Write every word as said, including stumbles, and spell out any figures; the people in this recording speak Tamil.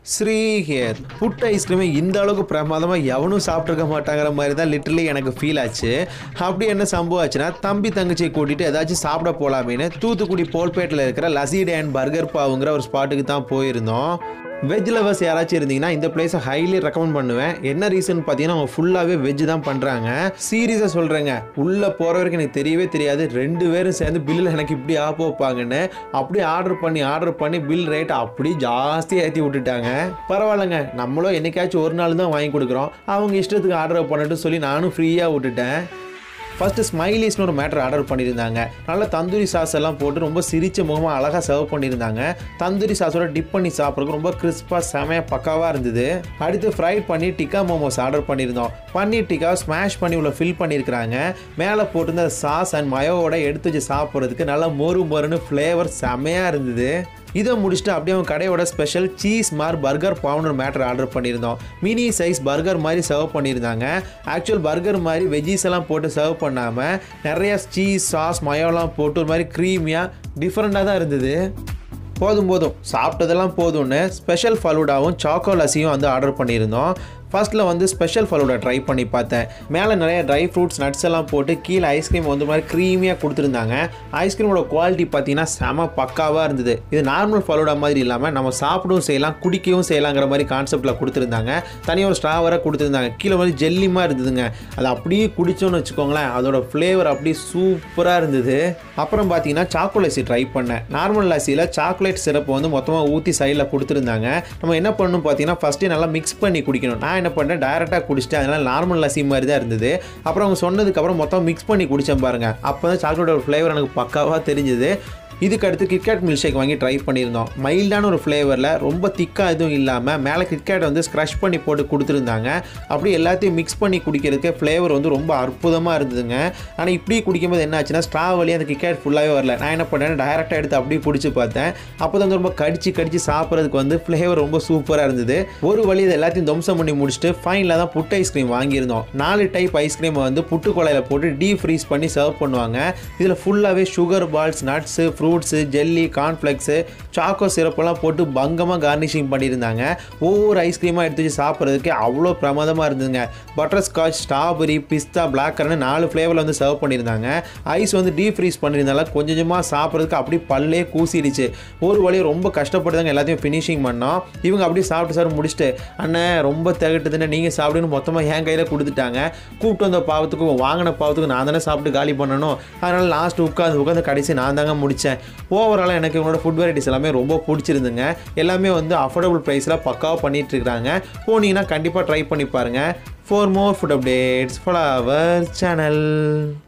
Sree here. Puttu ice cream இந்த அளவுக்கு பிரமாதமா எவனும் சாப்பிட்டுக்க மாட்டாங்கற மாதிரி தான் லிட்டரலி எனக்கு ஃபீல் ஆச்சு. அப்படி என்ன சம்பவம் ஆச்சுனா தம்பி தங்கச்சி கூட்டிட்டு ஏதாச்சும் சாப்பிட போலாமேன்னு தூத்துக்குடி போல்பேட்ல இருக்கிற லசி அண்ட் பர்கர் பாவ்ங்கற ஒரு ஸ்பாட்டுக்கு தான் போயிருந்தோம். வெஜ் லவர்ஸ் யாராச்சும் இருந்தீங்கன்னா இந்த பிளேஸை ஹைலி ரெக்கமெண்ட் பண்ணுவேன். என்ன ரீசன் பார்த்தீங்கன்னா அவங்க ஃபுல்லாகவே வெஜ் தான் பண்ணுறாங்க. சீரியஸாக சொல்கிறேங்க, உள்ளே போகிற வரைக்கும் எனக்கு தெரியவே தெரியாது ரெண்டு பேரும் சேர்ந்து பில்லில் எனக்கு இப்படி ஆப்ப வைப்பாங்கன்னு. அப்படியே ஆர்டர் பண்ணி ஆர்டர் பண்ணி பில் ரேட் அப்படி ஜாஸ்தியாக ஏற்றி விட்டுட்டாங்க. பரவாயில்லைங்க, நம்மளும் என்னைக்காச்சும் ஒரு நாள் தான் வாங்கி கொடுக்குறோம், அவங்க இஷ்டத்துக்கு ஆர்டர் பண்ணிட்டு சொல்லி நானும் ஃப்ரீயாக விட்டுட்டேன். ஃபர்ஸ்ட் ஸ்மைலீஸ்னு ஒரு மேட்டர் ஆர்டர் பண்ணியிருந்தாங்க. நல்லா தந்தூரி சாஸ் எல்லாம் போட்டு ரொம்ப சிரிச்ச முகமாக அழகாக சர்வ் பண்ணியிருந்தாங்க. தந்தூரி சாஸோட டிப் பண்ணி சாப்பிட்றதுக்கு ரொம்ப கிறிஸ்பாக செமையாக பக்காவாக இருந்தது. அடுத்து ஃப்ரைட் பண்ணி டிக்கா மோமோஸ் ஆர்டர் பண்ணியிருந்தோம். பன்னீர் டிக்கா ஸ்மாஷ் பண்ணி உள்ள ஃபில் பண்ணியிருக்கிறாங்க. மேலே போட்டிருந்த சாஸ் அண்ட் மயோவோட எடுத்து வச்சு சாப்பிட்றதுக்கு நல்லா மொறு மொறுன்னு ஃப்ளேவர் செமையாக இருந்தது. இதை முடிச்சுட்டு அப்படியே அவங்க கடையோட ஸ்பெஷல் CheeseMaar Burger Pav மேட்டர் ஆர்டர் பண்ணியிருந்தோம். மினி சைஸ் பர்கர் மாதிரி சர்வ் பண்ணியிருந்தாங்க. ஆக்சுவல் பர்கர் மாதிரி வெஜ்ஜீஸ் எல்லாம் போட்டு சர்வ் பண்ணாமல் நிறைய சீஸ் சாஸ் மயோலாம் போட்டு ஒரு மாதிரி க்ரீமியாக டிஃப்ரெண்ட்டாக தான் இருந்தது. போதும் போதும் சாப்பிட்டதெல்லாம் போதும்னு ஸ்பெஷல் ஃபலூடாவும் சாக்கோ லஸ்ஸியும் வந்து ஆர்டர் பண்ணியிருந்தோம். ஃபர்ஸ்ட்டில் வந்து ஸ்பெஷல் ஃபலூடா ட்ரை பண்ணி பார்த்தேன். மேலே நிறைய ட்ரை ஃப்ரூட்ஸ் நட்ஸ் எல்லாம் போட்டு கீழே ஐஸ்கிரீம் வந்து மாதிரி க்ரீமியாக கொடுத்துருந்தாங்க. ஐஸ்கிரீமோட குவாலிட்டி பார்த்தீங்கன்னா செம பக்காவாக இருந்தது. இது நார்மல் ஃபலூடா மாதிரி இல்லாமல் நம்ம சாப்பிடவும் செய்யலாம் குடிக்கவும் செய்யலாங்கிற மாதிரி கான்செப்டில் கொடுத்துருந்தாங்க. தனியாக ஒரு ஸ்ட்ரா வர கொடுத்துருந்தாங்க. கீழே வந்து ஜெல்லிமாக இருந்ததுங்க. அது அப்படியே குடிச்சோன்னு வச்சுக்கோங்களேன், அதோட ஃப்ளேவர் அப்படியே சூப்பராக இருந்தது. அப்புறம் பார்த்தீங்கன்னா சாக்கோ லஸ்ஸி ட்ரை பண்ணேன். நார்மல் லஸ்ஸியில் சாக்லேட் சிரப்பு வந்து மொத்தமாக ஊற்றி சைடில் கொடுத்துருந்தாங்க. நம்ம என்ன பண்ணணும் பார்த்தீங்கன்னா ஃபஸ்ட்டே நல்லா மிக்ஸ் பண்ணி குடிக்கணும். நான் என்ன பண்ணேன், டைரெக்டாக குடிச்சிட்டு அதனால் நார்மல் லஸ்ஸி மாதிரி தான் இருந்தது. அப்புறம் அவங்க சொன்னதுக்கப்புறம் மொத்தம் மிக்ஸ் பண்ணி குடித்தேன் பாருங்க. அப்போ தான் சாக்லேட்டோட ஃப்ளேவர் எனக்கு பக்காவாக தெரிஞ்சுது. இதுக்கு அடுத்து கிட்கேட் மில்க்ஷேக் வாங்கி ட்ரை பண்ணியிருந்தோம். மைல்டான ஒரு ஃப்ளேவரில் ரொம்ப திக்காக எதுவும் இல்லாமல் மேலே கிட்கேட் வந்து ஸ்க்ரஷ் பண்ணி போட்டு கொடுத்துருந்தாங்க. அப்படி எல்லாத்தையும் மிக்ஸ் பண்ணி குடிக்கிறதுக்கு ஃப்ளேவர் வந்து ரொம்ப அற்புதமாக இருந்ததுங்க. ஆனால் இப்படி குடிக்கும்போது என்ன ஆச்சுன்னா ஸ்ட்ரா வழி அந்த கிட்கேட் ஃபுல்லாகவே வரல. நான் என்ன பண்ணேன், டைரெக்டாக எடுத்து அப்படியே பிடிச்சி பார்த்தேன். அப்போ தான் ரொம்ப கடிச்சு கடிச்சு சாப்பிட்றதுக்கு வந்து ஃப்ளேவர் ரொம்ப சூப்பராக இருந்தது. ஒரு வழி இது எல்லாத்தையும் தம்சம் பண்ணி முடிச்சுட்டு ஃபைனலாக தான் புட்டு ஐஸ்கிரீம் வாங்கியிருந்தோம். நாலு டைப் ஐஸ்கிரீமை வந்து புட்டு கொலையில் போட்டு டீப் ஃப்ரீஸ் பண்ணி சர்வ் பண்ணுவாங்க. இதில் ஃபுல்லாகவே sugar balls nuts fruits jelly cornflakes choco சிரப்பெல்லாம் போட்டு பங்கமாக கார்னிஷிங் பண்ணியிருந்தாங்க. ஒவ்வொரு ஐஸ்கிரீமாக எடுத்து வச்சு சாப்பிட்றதுக்கு அவ்வளோ பிரமாதமாக இருந்ததுங்க. பட்டர்ஸ்காட்ச் ஸ்ட்ராபெரி பிஸ்தா பிளாக்கர்னு நாலு ஃப்ளேவரில் வந்து சர்வ் பண்ணியிருந்தாங்க. ஐஸ் வந்து டீப் ஃப்ரீஸ் பண்ணியிருந்தால கொஞ்சம் கொஞ்சமாக சாப்பிட்றதுக்கு அப்படி பல்லே கூசிடுச்சு. ஒரு வழியை ரொம்ப கஷ்டப்பட்டுதாங்க எல்லாத்தையும் ஃபினிஷிங் பண்ணோம். இவங்க அப்படியே சாப்பிட்டு சார் முடிச்சுட்டு அண்ணன் ரொம்ப திகட்டுதுன்னு நீங்கள் சாப்பிடுன்னு மொத்தமாக என் கையில் கொடுத்துட்டாங்க. கூப்பிட்டு வந்த பாவத்துக்கும் வாங்கின பாவத்துக்கும் நான் தானே சாப்பிட்டு காலி பண்ணணும். அதனால் லாஸ்ட் உட்காந்து உட்காந்து கடைசி நான் தாங்க முடித்தேன். ஓவராலாக எனக்கு இவங்களோட ஃபுட் வெரைட்டிஸ் எல்லாமே ரொம்ப பிடிச்சிருந்துங்க. எல்லாமே வந்து அஃபோர்டபுள் ப்ரைஸில் பக்காவாக பண்ணிட்டு இருக்காங்க. போனீங்கன்னா கண்டிப்பாக ட்ரை பண்ணி பாருங்கள். For more food updates follow our channel.